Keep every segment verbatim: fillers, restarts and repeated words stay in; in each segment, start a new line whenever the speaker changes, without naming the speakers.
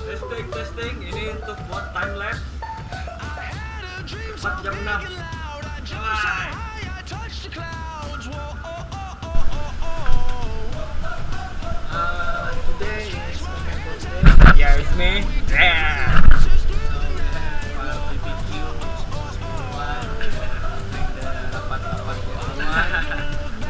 Testing, testing. Ini untuk buat time lapse. Tepat jam enam. Bye. Uh, today is my birthday. Yeah, it's me. Yeah. So we have uh, B B Q, small small one. Bring the rapat-rapat one.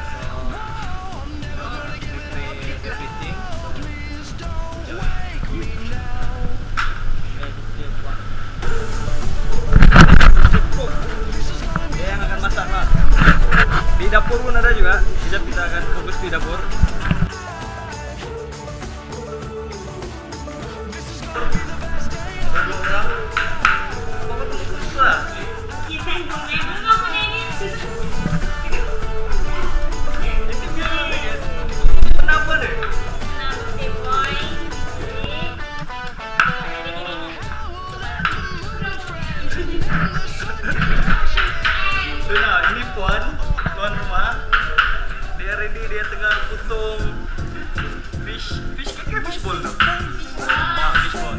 Di dapur pun ada juga. Sekejap kita akan fokus di dapur. Kenapa deh? Sudah, ini Puan. Tuan rumah, dia ready, dia tengah potong fish, fish kayak fish ball tu. Ah, fish ball.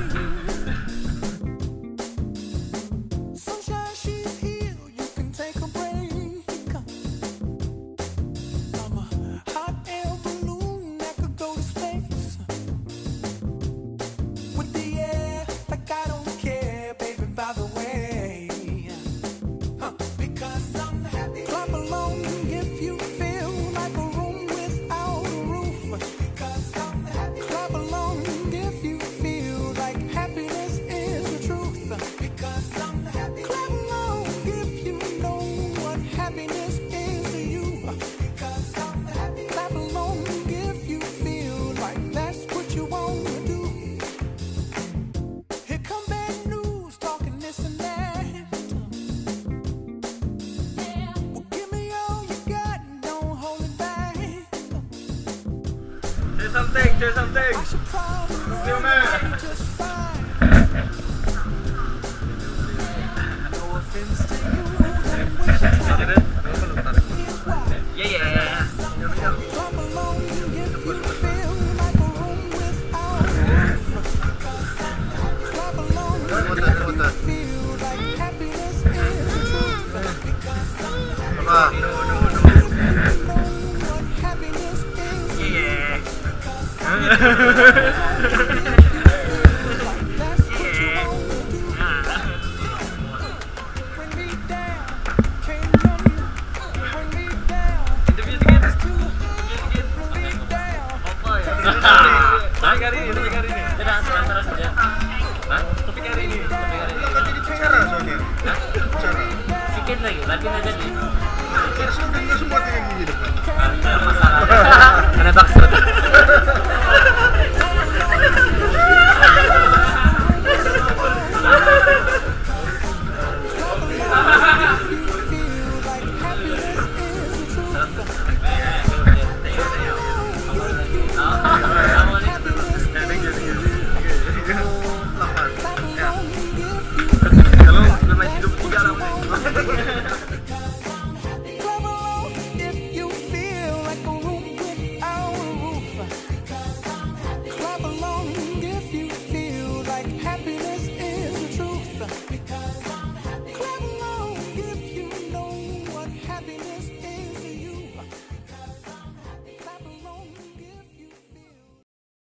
Say something, say something. Still man. Yeah, yeah, yeah. Tapi kali ini, tapi kali ini. Tidak, sebentar saja. Hah? Tapi kali ini, tapi kali ini.
Kan jadi bicara soalnya.
Hah?
Bicara.
Sedikit lagi, lagi aja nih.
Kan studentnya semua tinggal di depan.
Ada masalah. Ada maksud.